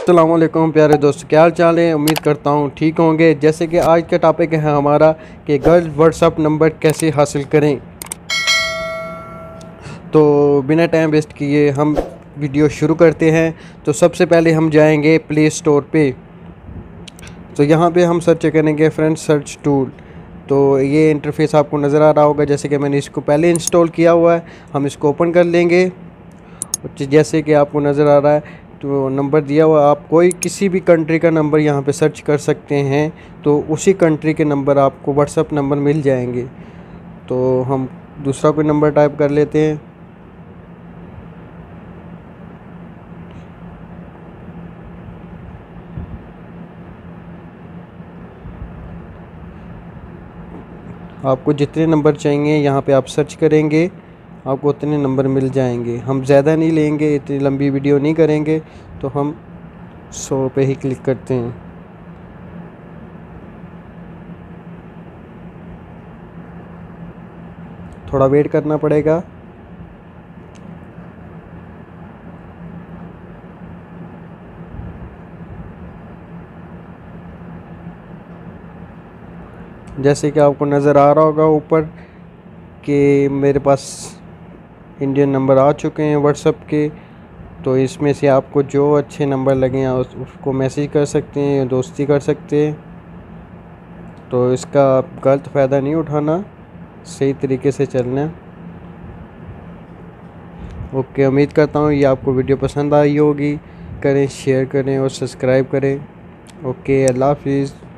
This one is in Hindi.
अस्सलामुअलैकुम प्यारे दोस्त, क्या हाल चाल है। उम्मीद करता हूँ ठीक होंगे। जैसे कि आज का टॉपिक है हमारा कि गर्ल्स व्हाट्सअप नंबर कैसे हासिल करें। तो बिना टाइम वेस्ट किए हम वीडियो शुरू करते हैं। तो सबसे पहले हम जाएंगे प्ले स्टोर पे। तो यहाँ पे हम सर्च करेंगे फ्रेंड सर्च टूल। तो ये इंटरफेस आपको नज़र आ रहा होगा। जैसे कि मैंने इसको पहले इंस्टॉल किया हुआ है, हम इसको ओपन कर लेंगे। जैसे कि आपको नज़र आ रहा है तो नंबर दिया हुआ, आप कोई किसी भी कंट्री का नंबर यहाँ पे सर्च कर सकते हैं। तो उसी कंट्री के नंबर आपको व्हाट्सअप नंबर मिल जाएंगे। तो हम दूसरा कोई नंबर टाइप कर लेते हैं। आपको जितने नंबर चाहिए यहाँ पे आप सर्च करेंगे, आपको उतने नंबर मिल जाएंगे। हम ज़्यादा नहीं लेंगे, इतनी लंबी वीडियो नहीं करेंगे। तो हम 100 पे ही क्लिक करते हैं। थोड़ा वेट करना पड़ेगा। जैसे कि आपको नज़र आ रहा होगा ऊपर कि मेरे पास इंडियन नंबर आ चुके हैं व्हाट्सएप के। तो इसमें से आपको जो अच्छे नंबर लगे हैं उसको मैसेज कर सकते हैं या दोस्ती कर सकते हैं। तो इसका गलत फ़ायदा नहीं उठाना, सही तरीके से चलना। ओके, उम्मीद करता हूँ ये आपको वीडियो पसंद आई होगी। करें, शेयर करें और सब्सक्राइब करें। ओके, अल्लाह हाफिज़।